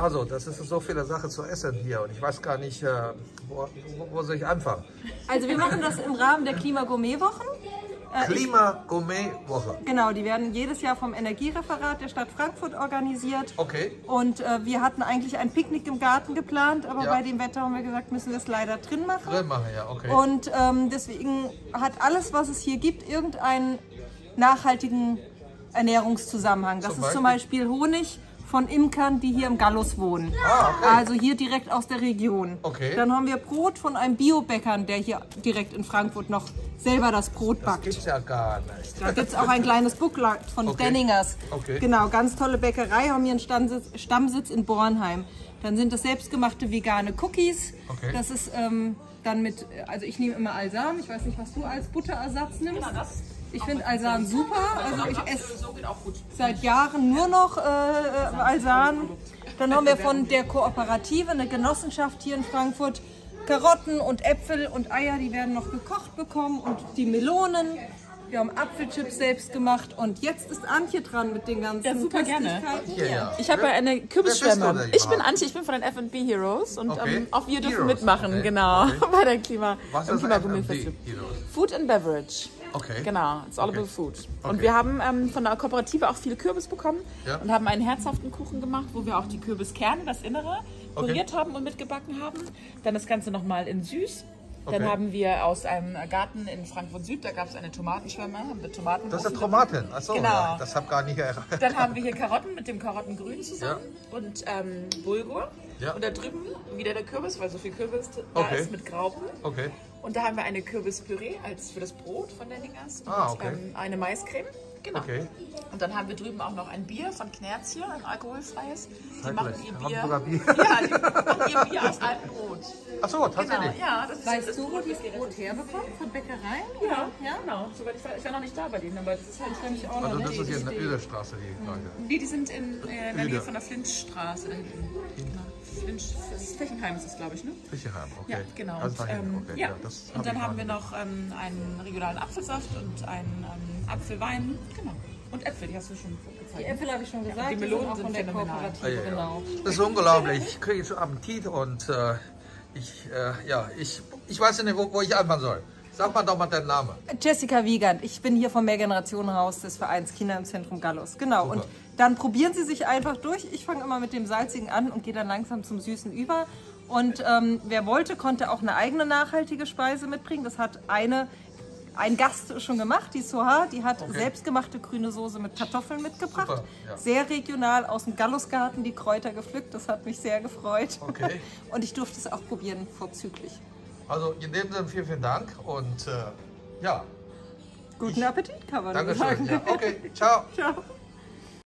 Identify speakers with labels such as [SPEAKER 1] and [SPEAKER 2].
[SPEAKER 1] Also, das ist so viele Sachen zu essen hier und ich weiß gar nicht, wo soll ich anfangen?
[SPEAKER 2] Also wir machen das im Rahmen der Klima-Gourmet-Wochen.
[SPEAKER 1] Klima-Gourmet-Woche.
[SPEAKER 2] Genau, die werden jedes Jahr vom Energiereferat der Stadt Frankfurt organisiert.
[SPEAKER 1] Okay.
[SPEAKER 2] Und wir hatten eigentlich ein Picknick im Garten geplant, aber
[SPEAKER 1] Ja.
[SPEAKER 2] bei dem Wetter haben wir gesagt, müssen wir es leider drin machen.
[SPEAKER 1] Drin machen, ja, okay.
[SPEAKER 2] Und deswegen hat alles, was es hier gibt, irgendeinen nachhaltigen Ernährungszusammenhang. Das ist zum Beispiel Honig von Imkern, die hier im Gallus wohnen.
[SPEAKER 1] Ah, okay.
[SPEAKER 2] Also hier direkt aus der Region.
[SPEAKER 1] Okay.
[SPEAKER 2] Dann haben wir Brot von einem Biobäckern, der hier direkt in Frankfurt noch selber das Brot
[SPEAKER 1] Das
[SPEAKER 2] backt.
[SPEAKER 1] gibt's ja gar nicht.
[SPEAKER 2] Da gibt es auch ein kleines Booklet von
[SPEAKER 1] Okay.
[SPEAKER 2] Denningers.
[SPEAKER 1] Okay.
[SPEAKER 2] Genau, ganz tolle Bäckerei, haben hier einen Stammsitz in Bornheim. Dann sind das selbstgemachte vegane Cookies.
[SPEAKER 1] Okay.
[SPEAKER 2] Das ist dann mit, also ich nehme immer Alsan. Ich weiß nicht, was du als Butterersatz nimmst. Ich finde Alsan super. Also ich esse seit Jahren nur noch Alsan. Dann haben wir von der Kooperative, eine Genossenschaft hier in Frankfurt, Karotten und Äpfel und Eier, die werden noch gekocht bekommen und die Melonen. Wir haben Apfelchips selbst gemacht und jetzt ist Antje dran mit den ganzen
[SPEAKER 3] Ja, super gerne.
[SPEAKER 2] Köstlichkeiten.
[SPEAKER 1] Ja, ja.
[SPEAKER 3] Ich habe eine
[SPEAKER 1] Wer bist
[SPEAKER 3] Kürbisschwemme.
[SPEAKER 1] du denn
[SPEAKER 3] Ich bin
[SPEAKER 1] überhaupt?
[SPEAKER 3] Antje, ich bin von den F&B Heroes und
[SPEAKER 1] Okay.
[SPEAKER 3] auch wir dürfen
[SPEAKER 1] Heroes,
[SPEAKER 3] mitmachen,
[SPEAKER 1] okay.
[SPEAKER 3] genau,
[SPEAKER 1] Okay.
[SPEAKER 3] bei der Klima,
[SPEAKER 1] Was
[SPEAKER 3] beim
[SPEAKER 1] ist
[SPEAKER 3] Klimagourmet-Festival.
[SPEAKER 1] F&B Heroes?
[SPEAKER 3] Food and Beverage.
[SPEAKER 1] Okay.
[SPEAKER 3] Genau, it's all
[SPEAKER 1] Okay.
[SPEAKER 3] about food.
[SPEAKER 1] Okay.
[SPEAKER 3] Und wir haben von der Kooperative auch viel Kürbis bekommen
[SPEAKER 1] Ja.
[SPEAKER 3] und haben einen herzhaften Kuchen gemacht, wo wir auch die Kürbiskerne, das Innere,
[SPEAKER 1] Okay.
[SPEAKER 3] püriert haben und mitgebacken haben. Dann das Ganze nochmal in süß. Dann
[SPEAKER 1] Okay.
[SPEAKER 3] haben wir aus einem Garten in Frankfurt Süd, da gab es eine Tomatenschwemme, haben wir Tomaten.
[SPEAKER 1] Das sind Tomaten. Achso,
[SPEAKER 3] Genau.
[SPEAKER 1] ja, das habe gar nicht erreicht.
[SPEAKER 3] Dann haben wir hier Karotten mit dem Karottengrün zusammen und Bulgur.
[SPEAKER 1] Ja.
[SPEAKER 3] Und da drüben wieder der Kürbis, weil so viel Kürbis da
[SPEAKER 1] Okay.
[SPEAKER 3] ist mit Graupen.
[SPEAKER 1] Okay.
[SPEAKER 3] Und da haben wir eine Kürbispüree als für das Brot von der Dingers und
[SPEAKER 1] Okay.
[SPEAKER 3] eine Maiscreme. Genau.
[SPEAKER 1] Okay.
[SPEAKER 3] Und dann haben wir drüben auch noch ein Bier von Knerz hier, ein alkoholfreies. Die
[SPEAKER 1] Schrecklich.
[SPEAKER 3] machen ihr
[SPEAKER 1] Haben
[SPEAKER 3] Bier.
[SPEAKER 1] sogar Bier.
[SPEAKER 3] Ja, die machen ihr Bier aus altem Brot.
[SPEAKER 1] Achso,
[SPEAKER 3] Genau,
[SPEAKER 1] tatsächlich.
[SPEAKER 3] ja, das ist
[SPEAKER 2] Weißt
[SPEAKER 3] das
[SPEAKER 2] du, wo
[SPEAKER 3] Brot,
[SPEAKER 2] die
[SPEAKER 3] das geht.
[SPEAKER 2] Brot herbekommen? Von Bäckereien?
[SPEAKER 3] Ja, genau. Soweit ich war noch nicht da bei denen, aber das ist halt
[SPEAKER 2] Ich auch
[SPEAKER 1] Also
[SPEAKER 2] noch
[SPEAKER 1] das
[SPEAKER 2] nicht.
[SPEAKER 1] ist hier in der Öderstraße, die Leute.
[SPEAKER 3] Nee, die sind in der
[SPEAKER 1] Öde.
[SPEAKER 3] Nähe von der Flintstraße da hinten. Genau. Das ist Fechenheim ist das, glaube ich, ne?
[SPEAKER 1] Fischeheim, okay.
[SPEAKER 3] Ja, genau.
[SPEAKER 1] Also dahin, okay.
[SPEAKER 3] ja.
[SPEAKER 1] Das
[SPEAKER 3] Und dann
[SPEAKER 1] ich
[SPEAKER 3] haben wir
[SPEAKER 1] mal-
[SPEAKER 3] noch einen regionalen Apfelsaft und einen Apfelwein. Genau. Und Äpfel, die hast du schon
[SPEAKER 2] Die
[SPEAKER 3] gezeigt.
[SPEAKER 2] Äpfel habe ich schon gesagt,
[SPEAKER 3] die
[SPEAKER 2] die
[SPEAKER 3] Melonen
[SPEAKER 2] sind auch
[SPEAKER 3] sind
[SPEAKER 2] von der
[SPEAKER 3] phänomenal.
[SPEAKER 2] Kooperative,
[SPEAKER 1] Ja, ja, ja.
[SPEAKER 2] genau.
[SPEAKER 1] Das ist unglaublich. Ich kriege schon Appetit und ich weiß nicht, wo ich anfangen soll. Sag mal doch mal deinen Namen.
[SPEAKER 2] Jessica Wiegand, ich bin hier vom Mehrgenerationenhaus des Vereins Kinder im Zentrum Gallus. Genau,
[SPEAKER 1] Super.
[SPEAKER 2] und dann probieren Sie sich einfach durch. Ich fange immer mit dem Salzigen an und gehe dann langsam zum Süßen über. Und wer wollte, konnte auch eine eigene nachhaltige Speise mitbringen. Das hat ein Gast schon gemacht, die Soha, die hat selbstgemachte grüne Soße mit Kartoffeln mitgebracht.
[SPEAKER 1] Super, ja.
[SPEAKER 2] Sehr regional aus dem Gallusgarten die Kräuter gepflückt, das hat mich sehr gefreut.
[SPEAKER 1] Okay.
[SPEAKER 2] Und ich durfte es auch probieren, vorzüglich.
[SPEAKER 1] Also in dem Sinne vielen Dank und ja,
[SPEAKER 2] Guten Appetit, kann man nur
[SPEAKER 1] Dankeschön.
[SPEAKER 2] sagen.
[SPEAKER 1] Ja, okay, ciao.
[SPEAKER 2] Ciao.